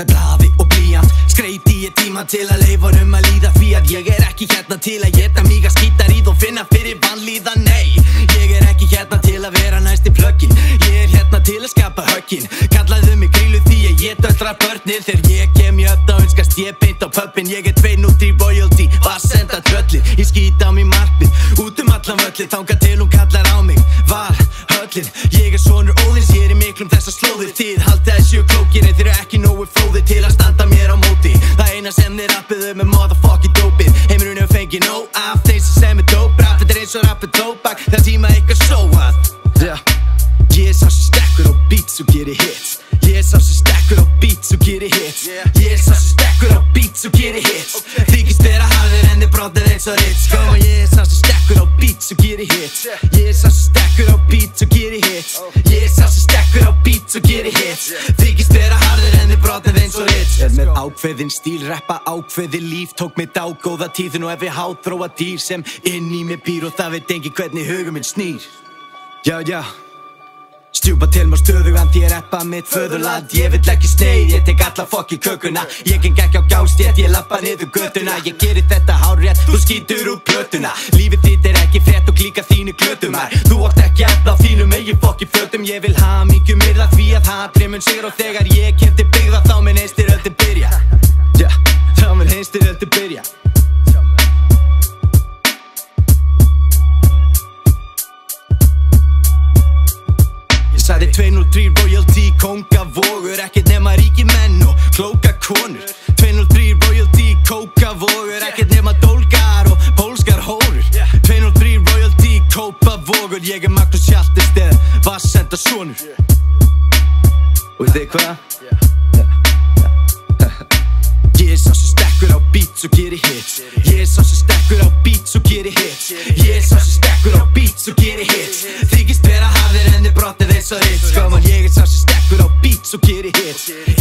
með blaði og blíjant. Skreyti ég tíma til að leyfa að líða, því að ég ekki hérna til að éta mig að skýta ríð og finna fyrir vanlíðan. Nei, ég ekki hérna til að vera næsti plöggin, ég hérna til að skapa höggin. Kallaðu mig grílu því ég öllra börnin, þegar ég kem í öfna og önskast ég beint á pöppin. Ég 203 royalty, senda tröllin. Ég skýta á mig markmið, út allan völlin, þangað til hún kallar á mig Valhöllin. Ég sonur Óðins, ég í miklum þessar slóðir. Þið haldið að séu klókir en þeir ekki nógu fróðir til að standa mér á móti. Það eina sem þið rappiðu með motherfucking dópið. Heimurinn hefur fengið nóg af þeim sem dope. Rap, þetta eins og rappið tóbak, það tíma eitthvað sóað. Ég sá sem stekkur á beats og gerir hits. Ég sá sem stekkur á beats og gerir hits. Ég sá sem stekkur á beats og gerir hits. Þykist vera harðir en þið brotið eins og Ritz. Koma, ég sá sem stekkur á beats og gerir hits. Ég sá sem stekkur á beats og gerir hits. Ég sá sem stekkur á beats og gerir hits. Þykist vera harðir en þið brotið eins og Ritz. Með ákveðin stíl, rappa ákveðin líf. Tók mig dágóða tíðin og ef ég hátróa dýr sem inn í mér býr og það veit engin hvernig hugum minn snýr. Já Stjúpa til mér stöðugan því ég rappa mitt föðurland. Ég vill ekki sneið, ég tek alla fokk í kökuna. Ég geng ekki á gástjætt, ég lappa niður götuna. Ég gerir þetta hárrétt, þú skýtur úr plötuna. Lífið þitt ekki frétt og klíka þínu klötumar. Þú átt ekki efla á þínum eigin fokk í fötum. Ég vil hamingju myrða því að hatri mun sigur. Og þegar ég kem til byggða þá mun heimstyrjöldin byrja. Þá mun heimstyrjöldin byrja. Sagði 203 royalty, kóngavogur, ekkert nema ríki menn og klóka konur. 203 royalty, kókavogur, ekkert nema dólgar og pólskar hórur. 203 royalty, kópavogur, ég Magnús Hjalte steð, vassenda sonur. Og þið hvað? Ég sá sem stekkur á beats og gerir hits. Ég sá sem stekkur á beats og gerir hits. Ég sá sem stekkur á beats og gerir hits. Þykist vera harðir en þið brotið eins og Ritz. Come on, ég sá sem stekkur á beats og gerir hits.